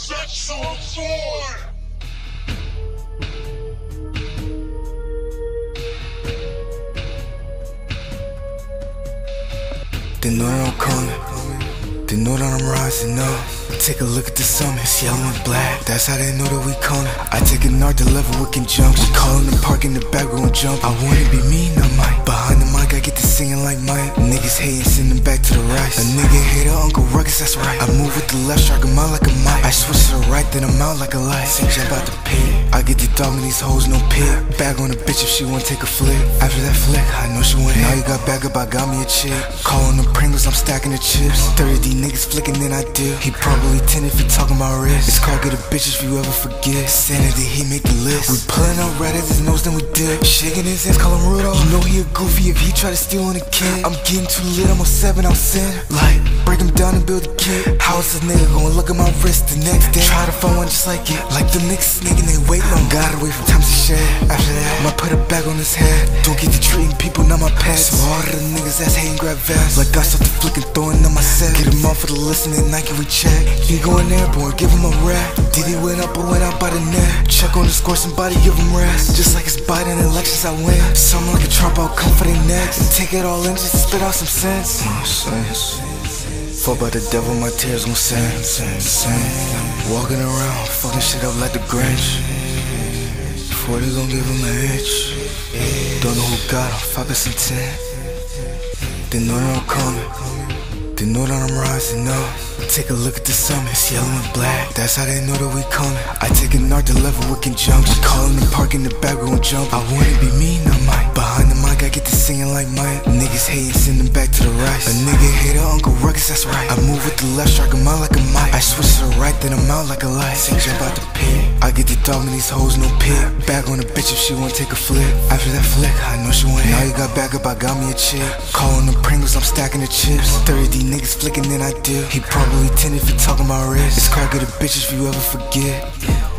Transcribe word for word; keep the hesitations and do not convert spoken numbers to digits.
Sexual toy. They know that I'm coming, they know that I'm rising up. Take a look at the summit, it's yellow and black, that's how they know that we coming. I take a nard to level with conjunction, callin' the park in the back, we gon' jump. I wanna be me, not Mike. Behind the mic, I get to singing like Mike. Niggas hatin', send them back to the right. A nigga hater, Uncle Ruckus, that's right. I move with the left, strike him out like a mic. I switch to the right, then I'm out like a light. Say jump out the pit, I get the dog and these hoes no pit. Bag on a bitch if she wanna take a flick. After that flick, I know she want it. Now you got back up, I got me a chick. Callin' the Pringles, I'm stacking the chips. thirty D niggas flicking, then I dip. He probably ten if he talking about wrist. It's called get a bitch if you ever forget. Sanity, he make the list. We pullin' up right at his nose, then we dip. Shaking his hands, call him Rudolph. You know he a goofy if he try to steal on a kid. I'm getting too lit, I'm on seven, I'm sin. Like, break him down and build a kid. How is this nigga gonna look at my wrist the next day? Try to find one just like it. Like them niggas sneaking, they wait long. Gotta wait for time to share. After that, I'ma put a bag on his head. Don't get to treating people, not my pets. So all of the niggas that's hating grab vests. Like I started flicking, throwing on my set. Get him off for the listening, Nike we check. He going airborne, give him a rap. Did he went up or went out by the net? Check on the score, somebody give him rest. Just like it's Biden elections, I win. Something like a Trump, I'll come for their necks. And take it all in just to spit out some sense. Fall by the devil, my tears gon' sing. Walking around, fucking shit up like the Grinch. Before they gon' give him an inch. Don't know who got him, five percent ten. They know that I'm coming, they know that I'm rising up. Take a look at the summit, it's yellow and black, that's how they know that we coming. I take a nard to level with conjunction, callin' the park in the back, we gon' jump. I wanna be me, not Mike. Behind the mic, I get to singing like Mike. Niggas hatin', send them back to the right. A nigga hater, Uncle Ruckus, that's right. I move with the left, strike him out like a mic. I switch to the right, then I'm out like a light. Say jump out the pit, I get the dog and these hoes no pit. Bag on a bitch if she wanna take a flick. After that flick, I know she want it. Now you got back up, I got me a chick. Callin' the Pringles, I'm stacking the chips. thirty D niggas flicking, then I dip. He probably ten if he talking about wrist. It's called get a bitch if you ever forget.